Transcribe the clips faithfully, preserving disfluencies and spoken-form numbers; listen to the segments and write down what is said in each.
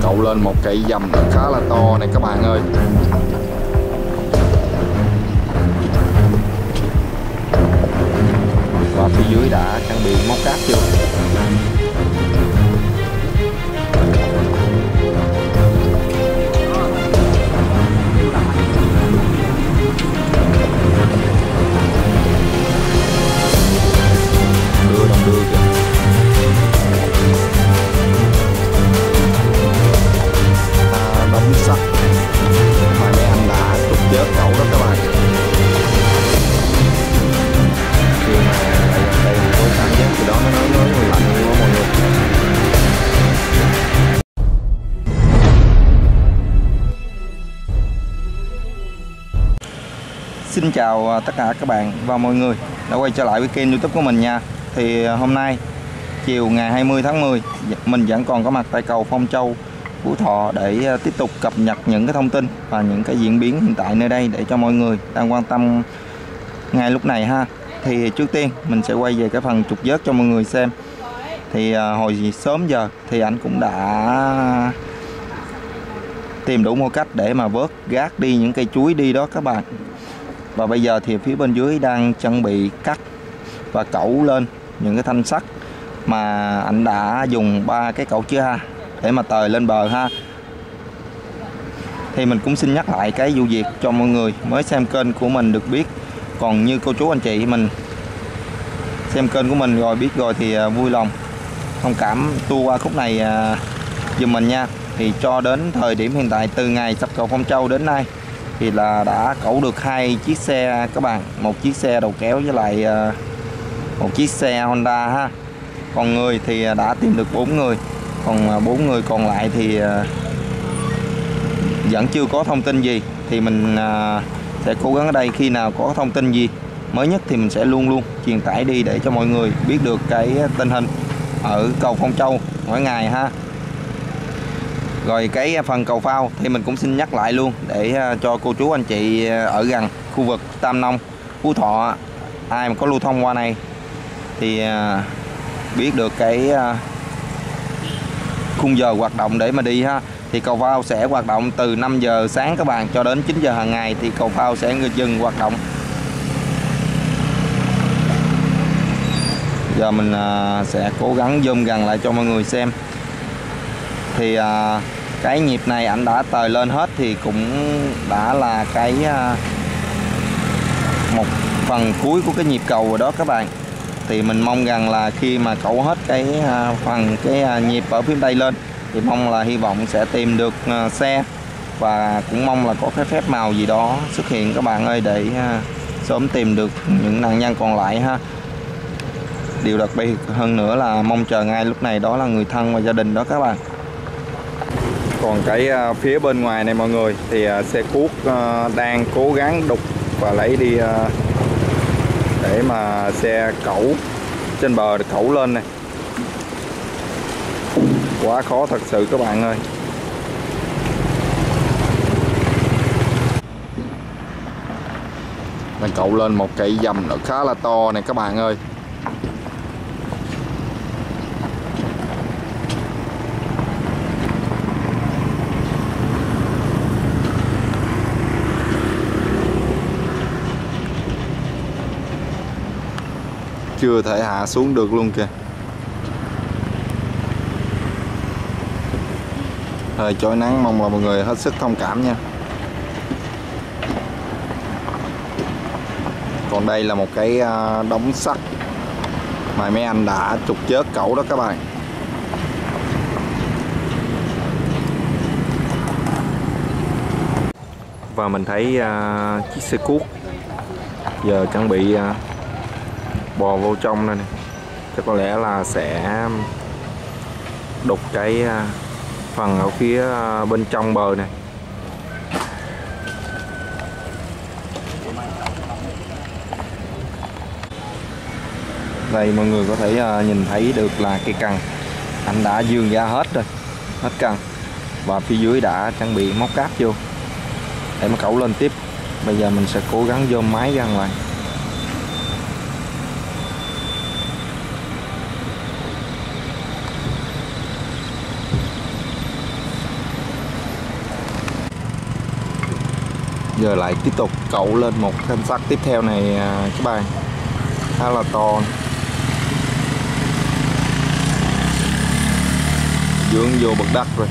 Cậu lên một cây dầm khá là to này các bạn ơi. Và phía dưới đã chuẩn bị móc cáp chưa? Đưa đồng đưa kìa. Đóng sắt mà mấy anh đã trục vớt cậu đó các bạn. Khi mà lại gần đây có cảm giác gì đó nó nói nói lạnh luôn đó mọi người. Xin chào tất cả các bạn và mọi người đã quay trở lại với kênh YouTube của mình nha. Thì hôm nay chiều ngày hai mươi tháng mười mình vẫn còn có mặt tại cầu Phong Châu, Phú Thọ để tiếp tục cập nhật những cái thông tin và những cái diễn biến hiện tại nơi đây để cho mọi người đang quan tâm ngay lúc này ha. Thì trước tiên mình sẽ quay về cái phần trục vớt cho mọi người xem. Thì hồi sớm giờ thì anh cũng đã tìm đủ mọi cách để mà vớt gác đi những cây chuối đi đó các bạn. Và bây giờ thì phía bên dưới đang chuẩn bị cắt và cẩu lên những cái thanh sắt mà anh đã dùng ba cái cẩu chứa ha để mà tời lên bờ ha. Thì mình cũng xin nhắc lại cái vụ việc cho mọi người mới xem kênh của mình được biết. Còn như cô chú anh chị mình xem kênh của mình rồi biết rồi thì vui lòng thông cảm tua qua khúc này giùm mình nha. Thì cho đến thời điểm hiện tại từ ngày sắp cầu Phong Châu đến nay thì là đã cẩu được hai chiếc xe các bạn, một chiếc xe đầu kéo với lại một chiếc xe Honda ha. Còn người thì đã tìm được bốn người, còn bốn người còn lại thì vẫn chưa có thông tin gì. Thì mình sẽ cố gắng ở đây khi nào có thông tin gì mới nhất thì mình sẽ luôn luôn truyền tải đi để cho mọi người biết được cái tình hình ở cầu Phong Châu mỗi ngày ha. Rồi cái phần cầu phao thì mình cũng xin nhắc lại luôn để cho cô chú anh chị ở gần khu vực Tam Nông, Phú Thọ, ai mà có lưu thông qua này thì biết được cái khung giờ hoạt động để mà đi ha. Thì cầu phao sẽ hoạt động từ năm giờ sáng các bạn cho đến chín giờ hàng ngày thì cầu phao sẽ dừng hoạt động. Giờ mình sẽ cố gắng zoom gần lại cho mọi người xem. Thì cái nhịp này anh đã tời lên hết thì cũng đã là cái một phần cuối của cái nhịp cầu rồi đó các bạn. Thì mình mong rằng là khi mà cẩu hết cái phần cái nhịp ở phía đây lên thì mong là hy vọng sẽ tìm được xe và cũng mong là có cái phép màu gì đó xuất hiện các bạn ơi, để sớm tìm được những nạn nhân còn lại ha. Điều đặc biệt hơn nữa là mong chờ ngay lúc này đó là người thân và gia đình đó các bạn. Còn cái phía bên ngoài này mọi người thì xe cuốc đang cố gắng đục và lấy đi để mà xe cẩu trên bờ được cẩu lên này. Quá khó thật sự các bạn ơi. Đang cẩu lên một cây dầm nó khá là to này các bạn ơi. Chưa thể hạ xuống được luôn kìa. Thời chói nắng, mong là mọi người hết sức thông cảm nha. Còn đây là một cái đống sắt mà mấy anh đã trục vớt cẩu đó các bạn. Và mình thấy uh, chiếc xe cuốc giờ chuẩn bị uh, bò vô trong đây này. Chắc có lẽ là sẽ đục cái phần ở phía bên trong bờ này. Đây mọi người có thể nhìn thấy được là cây cần anh đã vươn ra hết rồi, hết cần. Và phía dưới đã chuẩn bị móc cáp vô để mà cẩu lên tiếp. Bây giờ mình sẽ cố gắng vô máy ra ngoài. Giờ lại tiếp tục cẩu lên một thanh sắt tiếp theo này các bạn, khá là to, dướng vô bậc đất rồi.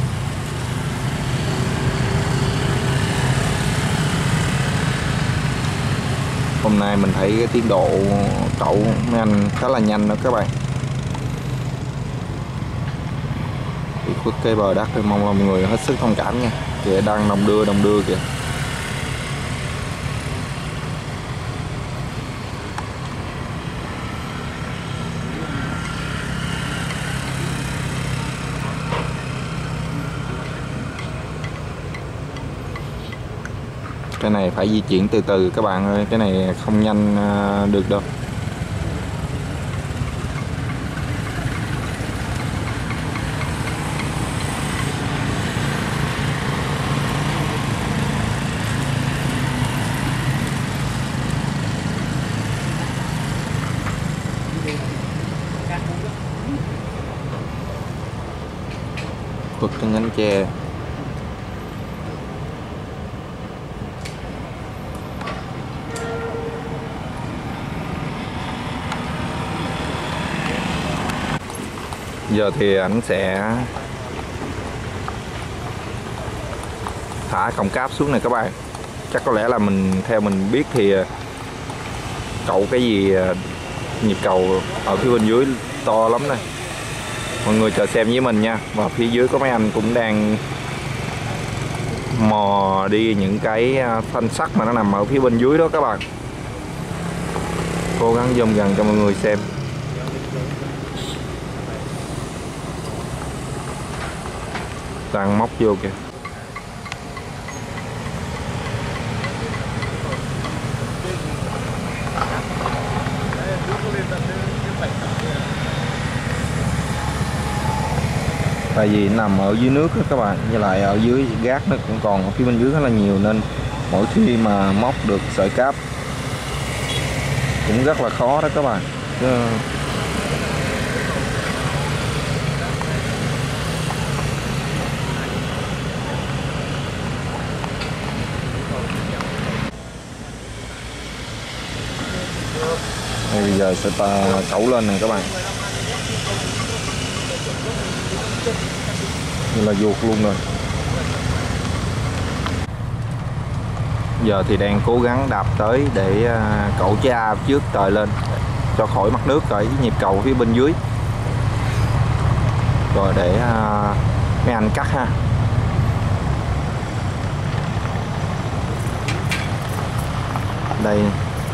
Hôm nay mình thấy cái tiến độ cẩu mấy anh khá là nhanh đó các bạn. Bị khuất cái bờ đất thì mong là mọi người hết sức thông cảm nha. Kìa đang đồng đưa đồng đưa kìa. Cái này phải di chuyển từ từ các bạn ơi, cái này không nhanh được đâu. Khuất cái nhánh tre. Giờ thì ảnh sẽ thả cọng cáp xuống này các bạn. Chắc có lẽ là mình theo mình biết thì cậu cái gì nhịp cầu ở phía bên dưới to lắm này. Mọi người chờ xem với mình nha. Và phía dưới có mấy anh cũng đang mò đi những cái thanh sắt mà nó nằm ở phía bên dưới đó các bạn. Cố gắng zoom gần cho mọi người xem. Đang móc vô kìa. Tại vì nằm ở dưới nước đó các bạn, với lại ở dưới gác nó cũng còn ở phía bên dưới rất là nhiều, nên mỗi khi mà móc được sợi cáp cũng rất là khó đó các bạn. Chứ Đây, bây giờ sẽ ta cẩu lên nè các bạn, như là vuột luôn rồi. Giờ thì đang cố gắng đạp tới để cẩu trái A trước trời lên cho khỏi mắc nước ở nhịp cầu phía bên dưới, rồi để mấy anh cắt ha. Đây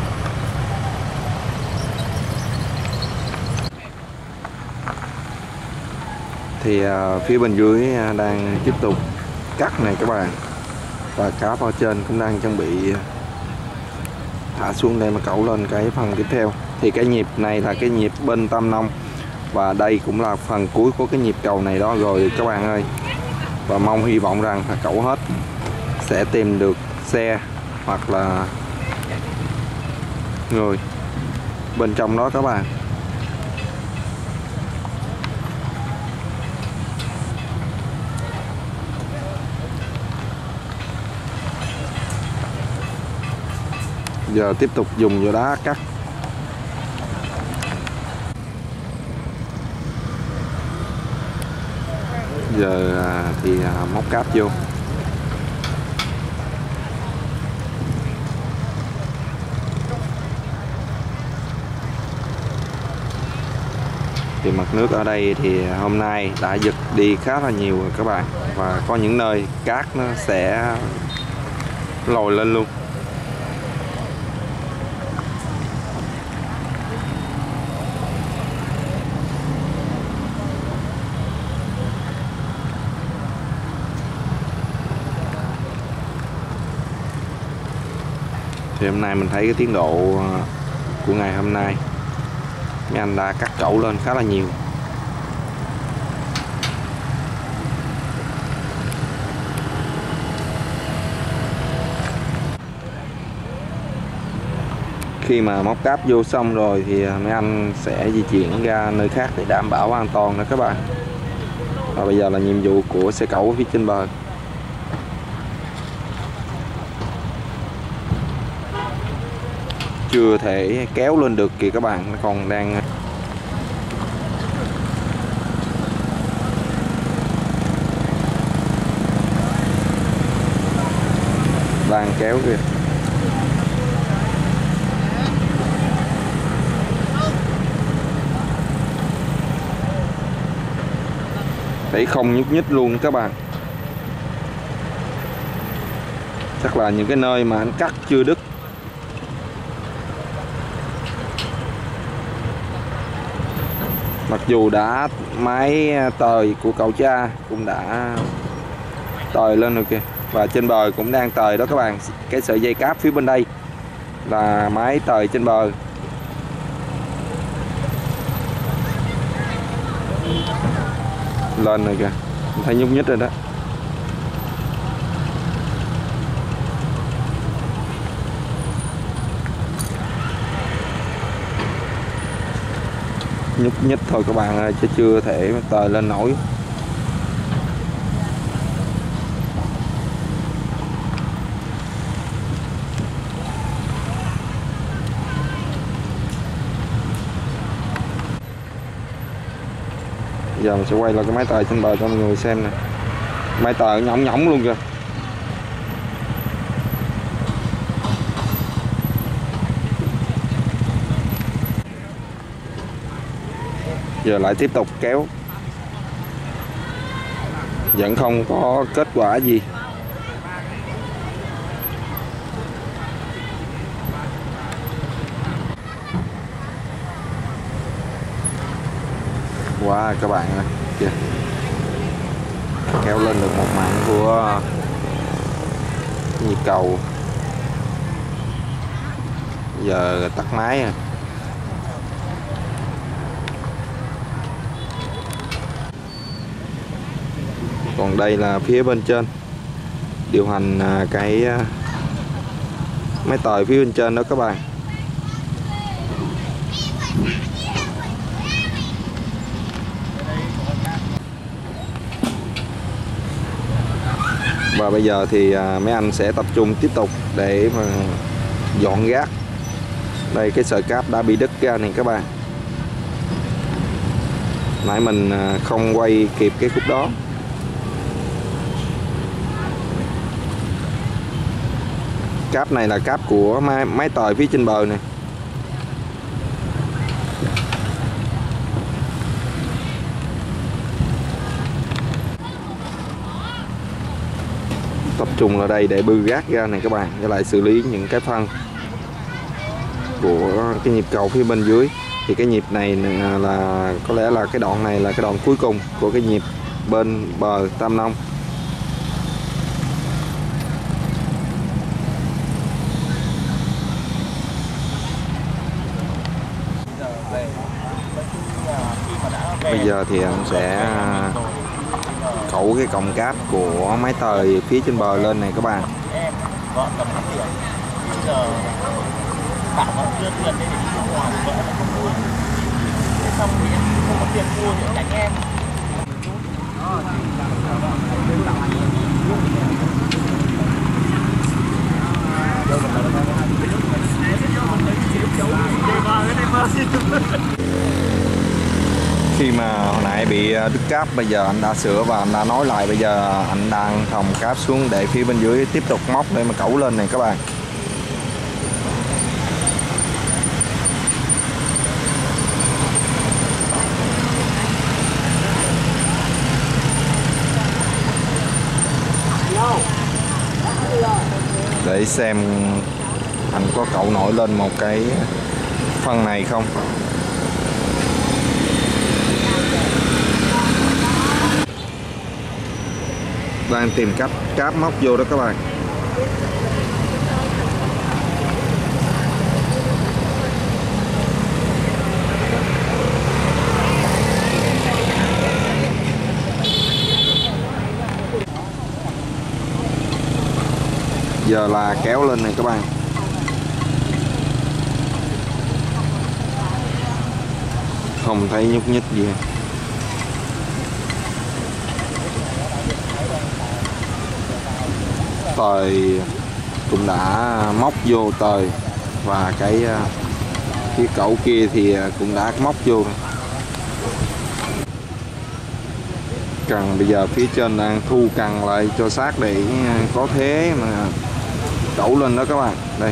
thì uh, phía bên dưới đang tiếp tục cắt này các bạn, và cáp ở trên cũng đang chuẩn bị thả xuống đây mà cẩu lên cái phần tiếp theo. Thì cái nhịp này là cái nhịp bên Tam Nông, và đây cũng là phần cuối của cái nhịp cầu này đó rồi các bạn ơi. Và mong hy vọng rằng là cẩu hết sẽ tìm được xe hoặc là người bên trong đó các bạn. Giờ tiếp tục dùng vô đá cắt. Giờ thì móc cáp vô. Thì mặt nước ở đây thì hôm nay đã giật đi khá là nhiều rồi các bạn, và có những nơi cát nó sẽ lồi lên luôn. Thì hôm nay mình thấy cái tiến độ của ngày hôm nay mấy anh đã cắt cẩu lên khá là nhiều. Khi mà móc cáp vô xong rồi thì mấy anh sẽ di chuyển ra nơi khác để đảm bảo an toàn đó các bạn. Và bây giờ là nhiệm vụ của xe cẩu phía trên bờ. chưa thể kéo lên được kìa các bạn, nó còn đang đang kéo kìa. Thấy không nhúc nhích luôn các bạn. Chắc là những cái nơi mà anh cắt chưa đứt. Mặc dù đã máy tời của cậu cha cũng đã tời lên rồi kìa, và trên bờ cũng đang tời đó các bạn. Cái sợi dây cáp phía bên đây là máy tời trên bờ. Lên rồi kìa, thấy nhúc nhích rồi đó. Nhúc nhích thôi các bạn ơi, chứ chưa thể tời lên nổi. Giờ mình sẽ quay lại cái máy tời trên bờ cho mọi người xem nè. Máy tời nhõng nhõng luôn kìa. Giờ lại tiếp tục kéo. Vẫn không có kết quả gì. Wow các bạn ơi, kìa. Kéo lên được một mảng của nhịp cầu. Giờ tắt máy rồi. Còn đây là phía bên trên điều hành cái máy tời phía bên trên đó các bạn. Và bây giờ thì mấy anh sẽ tập trung tiếp tục để mà dọn gác. Đây cái sợi cáp đã bị đứt ra này các bạn. Nãy mình không quay kịp cái khúc đó. Cáp này là cáp của máy, máy tời phía trên bờ này. Tập trung ở đây để bư gác ra này các bạn, với lại xử lý những cái phân của cái nhịp cầu phía bên dưới. Thì cái nhịp này là có lẽ là cái đoạn này là cái đoạn cuối cùng của cái nhịp bên bờ Tam Nông. Bây giờ thì anh sẽ cẩu cái cọng cáp của máy tời phía trên bờ lên này các bạn. Khi mà hồi nãy bị đứt cáp, bây giờ anh đã sửa và anh đã nối lại. Bây giờ anh đang thòng cáp xuống để phía bên dưới tiếp tục móc để mà cẩu lên này các bạn. Để xem anh có cẩu nổi lên một cái phân này không. Đang tìm cách cáp móc vô đó các bạn. Giờ là kéo lên này các bạn. Không thấy nhúc nhích gì. Tời cũng đã móc vô tời và cái cái cẩu kia thì cũng đã móc vô. Cần bây giờ phía trên đang thu cần lại cho sát để có thế mà đẩu lên đó các bạn. Đây.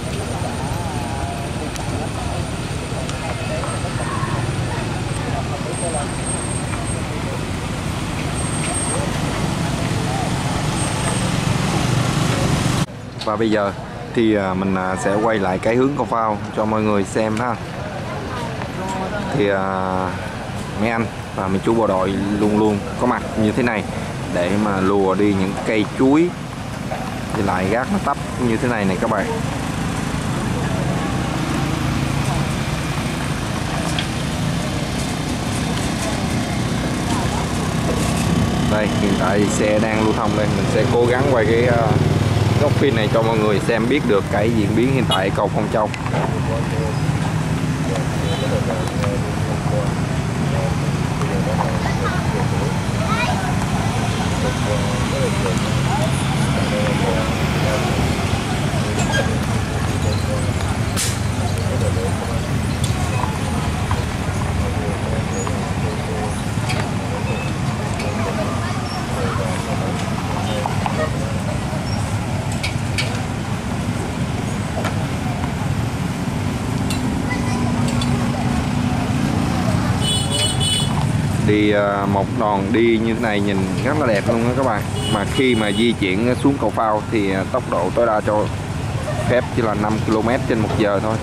Và bây giờ thì mình sẽ quay lại cái hướng cầu phao cho mọi người xem ha. Thì mấy anh và mấy chú bộ đội luôn luôn có mặt như thế này để mà lùa đi những cây chuối thì lại gác nó tấp như thế này này các bạn. Đây hiện tại thì xe đang lưu thông đây, mình sẽ cố gắng quay cái uh, góc phim này cho mọi người xem biết được cái diễn biến hiện tại cầu Phong Châu. Đi một đòn đi như thế này nhìn rất là đẹp luôn đó các bạn. Mà khi mà di chuyển xuống cầu phao thì tốc độ tối đa cho phép chỉ là năm ki lô mét trên một giờ thôi.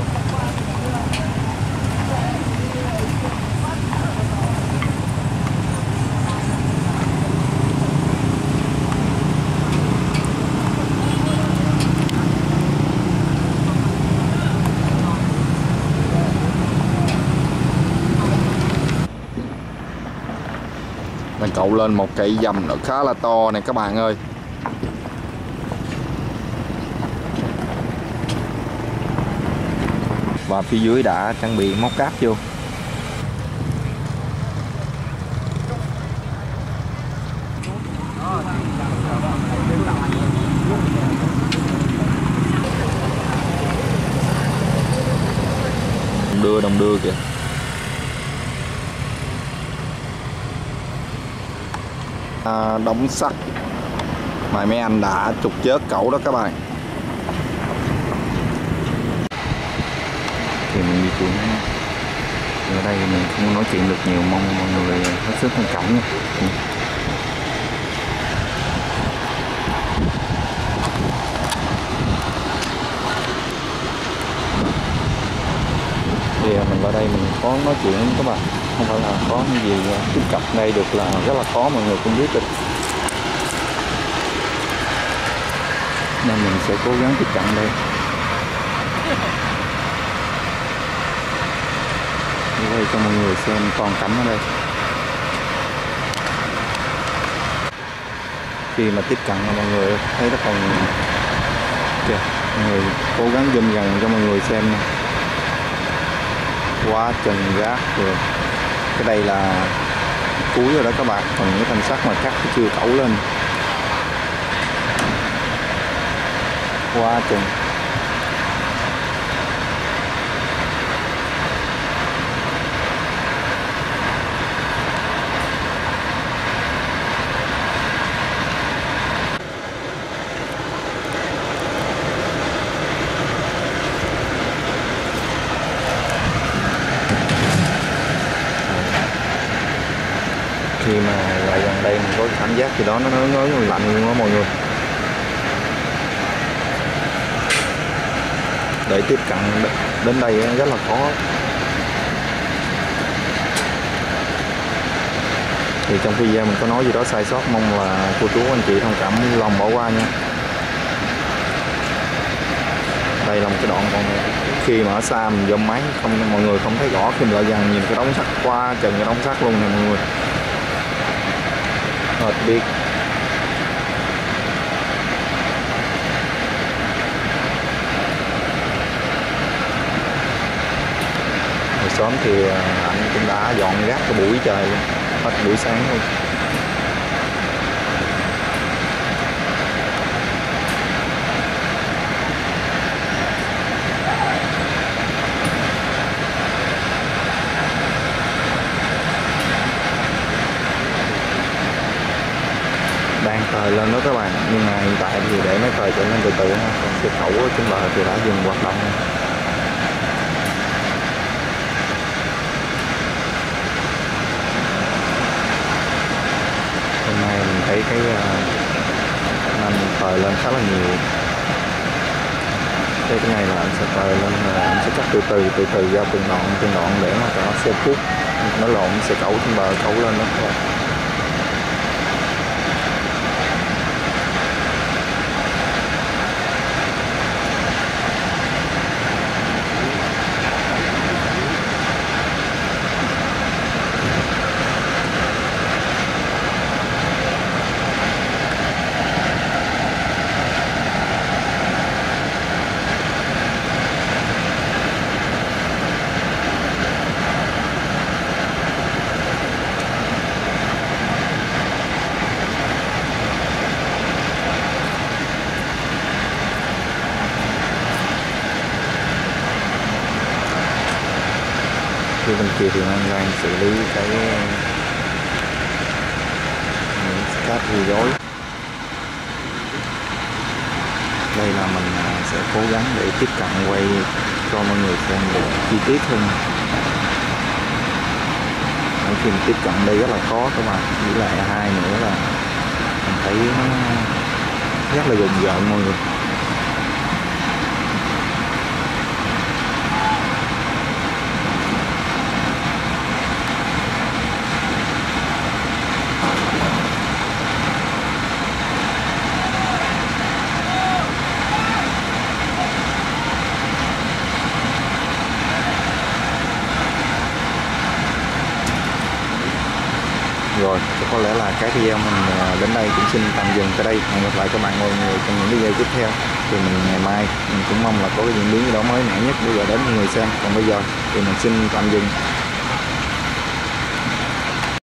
Mình cậu lên một cây dầm nó khá là to này các bạn ơi. Và phía dưới đã trang bị móc cáp vô. Đồng đưa đồng đưa kìa. À, đóng sắt mà mấy anh đã trục chớt cẩu đó các bạn. Thì mình di chuyển ở đây mình không nói chuyện được nhiều, mong mọi người hết sức thông cảm nha. Thì mình vào đây mình có nói chuyện với các bạn, không phải là có gì tiếp cận đây được là rất là khó, mọi người cũng biết được. Nên mình sẽ cố gắng tiếp cận đây. Như vậy cho mọi người xem toàn cảnh ở đây. Khi mà tiếp cận mọi người thấy nó còn kìa, mọi người cố gắng zoom gần cho mọi người xem nè. Quá trần gác rồi. Cái đây là cuối rồi đó các bạn, còn những thanh sắt mà cắt chưa cẩu lên. Quá trần. Khi mà lại gần đây mình có cảm giác gì đó nó ngớ ngớ lạnh luôn đó mọi người. Để tiếp cận đến đây rất là khó. Thì trong video mình có nói gì đó sai sót, mong là cô chú anh chị thông cảm lòng bỏ qua nha. Đây là một cái đoạn còn khi mà ở xa mình zoom máy không, mọi người không thấy rõ, khi mình lại gần nhìn cái đống sắt qua chừng cái đống sắt luôn nè mọi người. Hết biết. Hồi sớm thì anh cũng đã dọn rác cái buổi trời luôn, hết buổi sáng luôn. đang cời lên đó các bạn, nhưng mà hiện tại thì để nó cời trở lên từ từ ha. Còn cái khẩu ở trên bờ thì đã dừng hoạt động. Hôm nay mình thấy cái anh cời lên khá là nhiều. Cái cái này là anh sẽ cời lên, là anh sẽ cắt từ từ từ từ ra từng đoạn từng đoạn để nó cho nó xe phút nó lộn sẽ cẩu trên bờ cẩu lên đó các bạn. Phía bên kia thì anh đang xử lý cái những cát ghi rối. Đây là mình sẽ cố gắng để tiếp cận quay cho mọi người xem được chi tiết hơn. Mỗi khi mình tiếp cận đây rất là khó các bạn, với lại hai nữa là mình thấy nó rất là rùng rợn mọi người. Rồi, có lẽ là cái video mình đến đây cũng xin tạm dừng tại đây. Hẹn gặp lại các bạn mọi người trong những video tiếp theo. Thì mình ngày mai mình cũng mong là có cái diễn biến gì đó mới mẻ nhất bây giờ đến mọi người xem. Còn bây giờ thì mình xin tạm dừng.